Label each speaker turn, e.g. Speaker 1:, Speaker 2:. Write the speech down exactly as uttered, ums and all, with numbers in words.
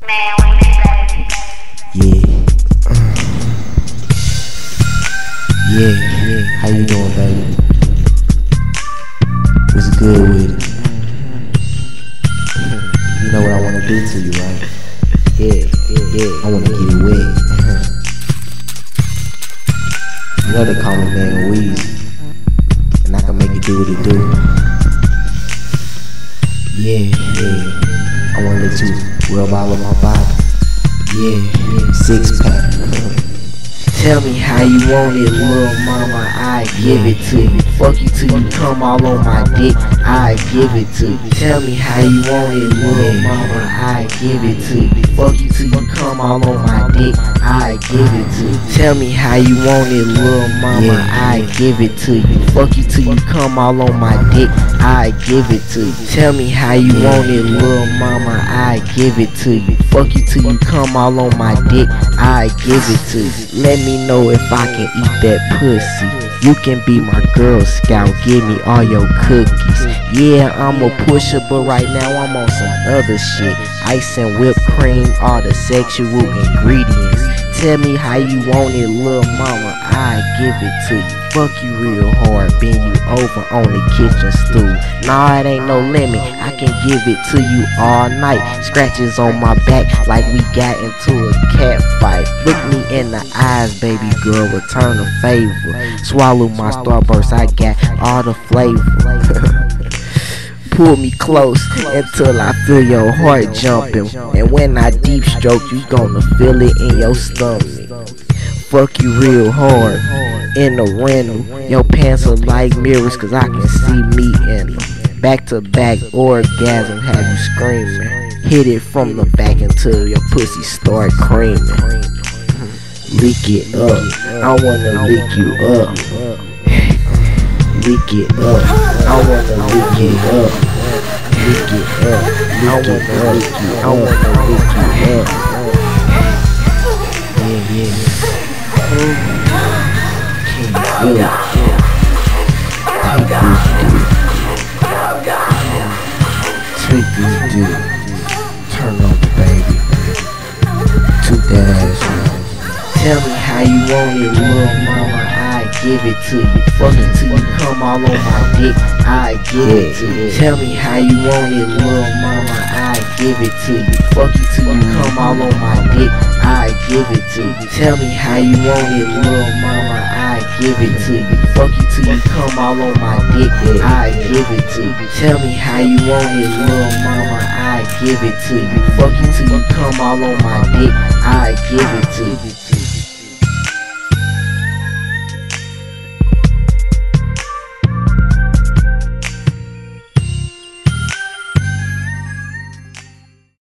Speaker 1: Man, wait, baby.
Speaker 2: Yeah. Yeah, yeah. How you doing, baby? What's good with it? You know what I wanna do to you, right? Yeah, yeah, yeah. I wanna get it wet. You know they call me Man Weezy, and I can make it do what it do. Yeah, yeah. I wanna let you rub all of my body. Yeah, yeah. Six pack.
Speaker 3: Tell me how you want it, little mama, I give it to you. Fuck you till you come all on my dick, I give it to you. Tell me how you want it, little mama, I give it to you. Fuck you till you come all on my dick, I give it to you. Tell me how you want it, little mama, I give it to you. Fuck you till you come all on my dick, I give it to you. Tell me how you want it, little mama, I give it to you. Fuck you till you come all on my dick, I give it to you. Let me know if I can eat that pussy. You can be my Girl Scout, give me all your cookies. Yeah, I'm a pusher, but right now I'm on some other shit. Ice and whipped cream, all the sexual ingredients. Tell me how you want it, little mama, I give it to you. Fuck you real hard, bend you over on the kitchen stool. Nah, it ain't no limit, I can give it to you all night. Scratches on my back like we got into a cat fight. Look me in the eyes, baby girl, return the favor. Swallow my Starburst, I got all the flavor. Pull me close until I feel your heart jumping. And when I deep stroke, you gonna feel it in your stomach. Fuck you real hard in the rental. Your pants are like mirrors, cause I can see me in them. Back to back orgasm, have you screaming. Hit it from the back until your pussy start creaming. Lick it up, I wanna lick you up. Lick it up, I wanna lick it up. Lick it up, I wanna lick you, I wanna lick you up. Yeah, yeah. Can you feel it? Take this dick. Take this dick. Turn up, baby. Toot that ass out. Tell me how you want it, little mama, I give it to you. Fuck it till you come all on my dick, I give it to you. Tell me how you want it, little mama, I give it to you. Fuck you till you come all on my dick, I give it to you. Tell me how you want it, little mama, I give it to you. Fuck you till you come all on my dick, I give it to you. Tell me how you want it, little mama, I give it to you. Fuck you till you come all on my dick, I give it to you.